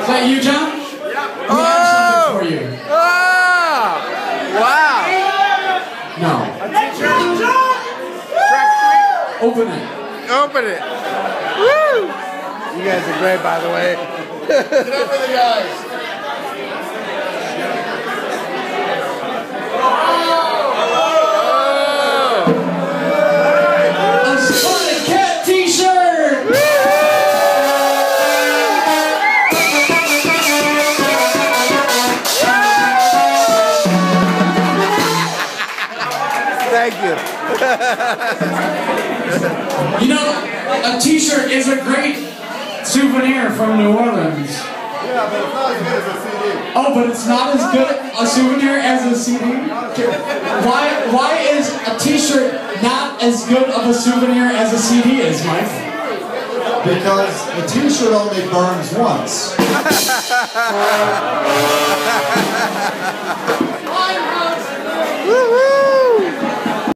Is that you, John? We have something for you. Oh! Wow! No. Open it. Open it. Woo! You guys are great, by the way. Get up for the guys. A Spotted Cat t-shirt! Thank you. You know, a t-shirt is a great souvenir from New Orleans. Yeah, but it's not as good as a CD. Oh, but it's not as good a souvenir as a CD? Why is a t-shirt not as good of a souvenir as a CD is, Mike? Because a t-shirt only burns once.